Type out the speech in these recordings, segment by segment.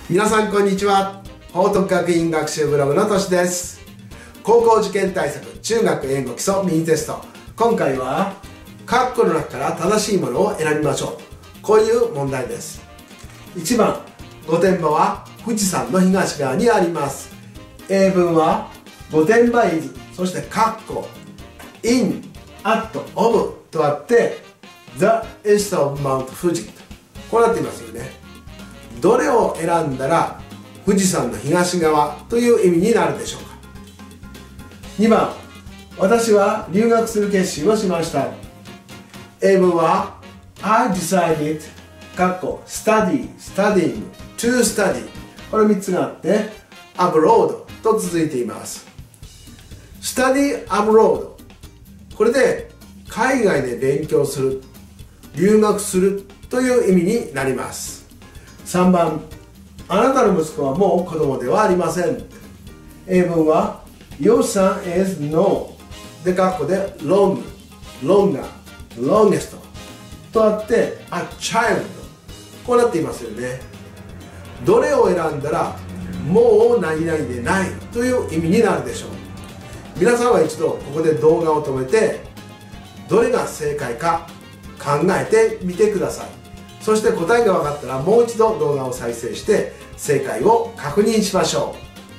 皆さんこんにちは。報徳学院学習ブログのとしです。高校受験対策中学英語基礎ミニテスト、今回は括弧の中から正しいものを選びましょう。こういう問題です。1番、御殿場は富士山の東側にあります。英文は御殿場 is、 そして括弧 in at of とあって the east of Mount Fuji、 こうなっていますよね。どれを選んだら富士山の東側という意味になるでしょうか。2番、私は留学する決心をしました。英文は I decided study, studying, to study、 これ3つがあって abroad と続いています。 study abroad、 これで海外で勉強する、留学するという意味になります。3番、あなたの息子はもう子供ではありません。英文は Your son is no で括弧で long, longer, longest とあって a child、 こうなっていますよね。どれを選んだらもう何々でないという意味になるでしょう。皆さんは一度ここで動画を止めてどれが正解か考えてみてください。そして答えが分かったらもう一度動画を再生して正解を確認しましょう。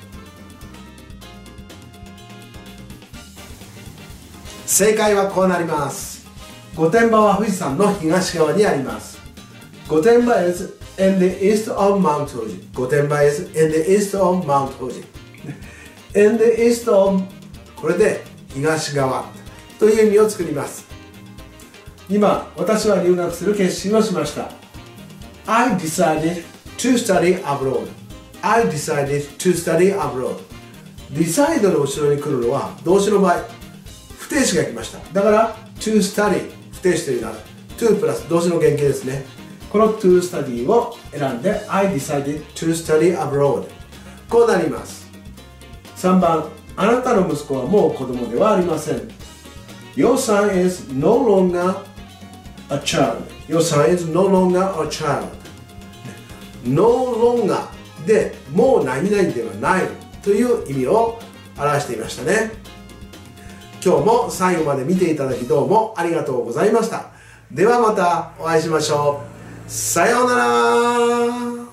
正解はこうなります。御殿場は富士山の東側にあります。御殿場 is in the east of Mount Fuji。 御殿場 is in the east of Mount Fuji。 in the east of、 これで東側という意味を作ります。2番、私は留学する決心をしました。 I decided to study abroad。 I decided to study abroad。 decide の後ろに来るのは動詞の場合不定詞が来ました。だから to study 不定詞というのは to プラス動詞の原型ですね。この to study を選んで I decided to study abroad、 こうなります。3番、あなたの息子はもう子供ではありません。 Your son is no longer a child。 Your son is no longer a child。 No longer でもう何々ではないという意味を表していましたね。今日も最後まで見ていただきどうもありがとうございました。ではまたお会いしましょう。さようなら。